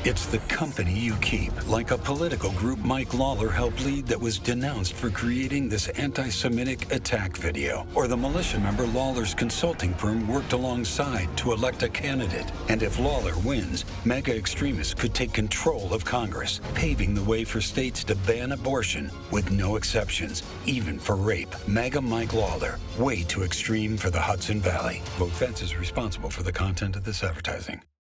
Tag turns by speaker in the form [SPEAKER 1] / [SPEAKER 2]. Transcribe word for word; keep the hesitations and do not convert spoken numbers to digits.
[SPEAKER 1] It's the company you keep, like a political group Mike Lawler helped lead that was denounced for creating this anti-Semitic attack video, or the militia member Lawler's consulting firm worked alongside to elect a candidate. And if Lawler wins, MAGA extremists could take control of Congress, paving the way for states to ban abortion with no exceptions, even for rape. MAGA Mike Lawler, way too extreme for the Hudson Valley. VoteVets is responsible for the content of this advertising.